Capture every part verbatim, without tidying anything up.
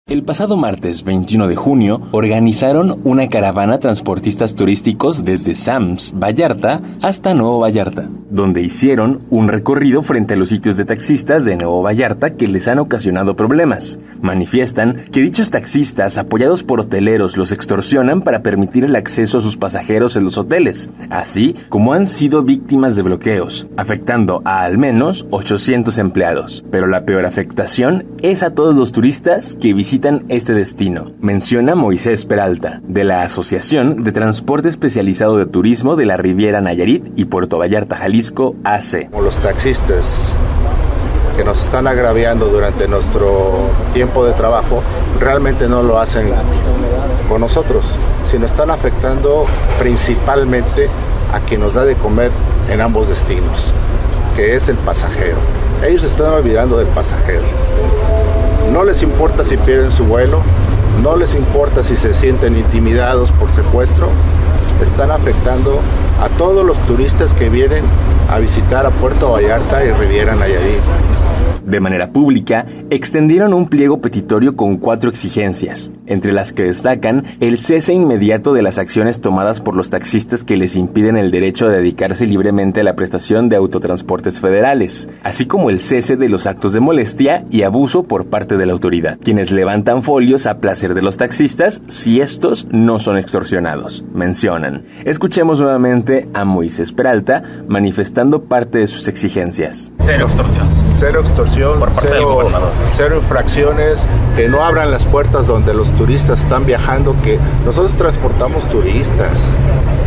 El pasado martes veintiuno de junio organizaron una caravana transportistas turísticos desde Sams, Vallarta, hasta Nuevo Vallarta, donde hicieron un recorrido frente a los sitios de taxistas de Nuevo Vallarta que les han ocasionado problemas. Manifiestan que dichos taxistas, apoyados por hoteleros, los extorsionan para permitir el acceso a sus pasajeros en los hoteles, así como han sido víctimas de bloqueos, afectando a al menos ochocientos empleados. Pero la peor afectación es a todos los turistas que visitan este destino, menciona Moisés Peralta, de la Asociación de Transporte Especializado de Turismo de la Riviera Nayarit y Puerto Vallarta, Jalisco, A C. Como los taxistas que nos están agraviando durante nuestro tiempo de trabajo, realmente no lo hacen con nosotros, sino están afectando principalmente a quien nos da de comer en ambos destinos, que es el pasajero. Ellos se están olvidando del pasajero. No les importa si pierden su vuelo, no les importa si se sienten intimidados por secuestro. Están afectando a todos los turistas que vienen a visitar a Puerto Vallarta y Riviera Nayarit. De manera pública, extendieron un pliego petitorio con cuatro exigencias, entre las que destacan el cese inmediato de las acciones tomadas por los taxistas que les impiden el derecho a dedicarse libremente a la prestación de autotransportes federales, así como el cese de los actos de molestia y abuso por parte de la autoridad, quienes levantan folios a placer de los taxistas si estos no son extorsionados, mencionan. Escuchemos nuevamente a Moisés Peralta manifestando parte de sus exigencias. Cero extorsión. Cero extorsión, por parte cero, del gobernador. Cero infracciones, que no abran las puertas donde los turistas están viajando, que nosotros transportamos turistas,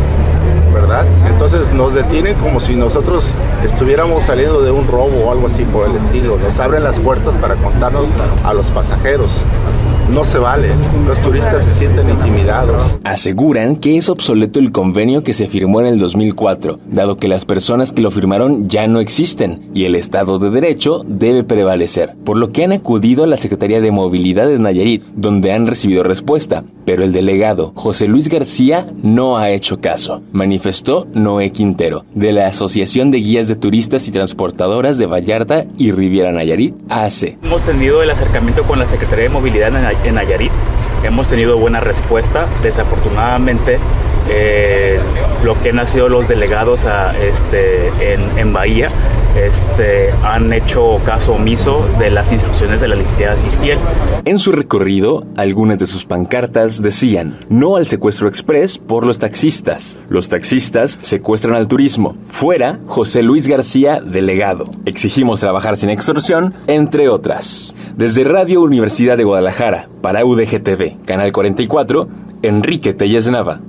¿verdad? Entonces nos detienen como si nosotros estuviéramos saliendo de un robo o algo así por el estilo. Nos abren las puertas para contarnos a los pasajeros. No se vale, los turistas se sienten intimidados. Aseguran que es obsoleto el convenio que se firmó en el dos mil cuatro, dado que las personas que lo firmaron ya no existen y el Estado de Derecho debe prevalecer, por lo que han acudido a la Secretaría de Movilidad de Nayarit, donde han recibido respuesta, pero el delegado José Luis García no ha hecho caso, manifestó Noé Quintero, de la Asociación de Guías de Turistas y Transportadoras de Vallarta y Riviera Nayarit, A C. Hemos tenido el acercamiento con la Secretaría de Movilidad en Nayarit, hemos tenido buena respuesta. Desafortunadamente, eh, lo que han sido los delegados a, este, en, en Bahía este, han hecho caso omiso de las instrucciones de la licenciada Sistiel. En su recorrido, algunas de sus pancartas decían: no al secuestro express por los taxistas. Los taxistas secuestran al turismo. Fuera José Luis García, delegado. Exigimos trabajar sin extorsión, entre otras. Desde Radio Universidad de Guadalajara, para U D G T V, Canal cuarenta y cuatro, Enrique Telles Nava.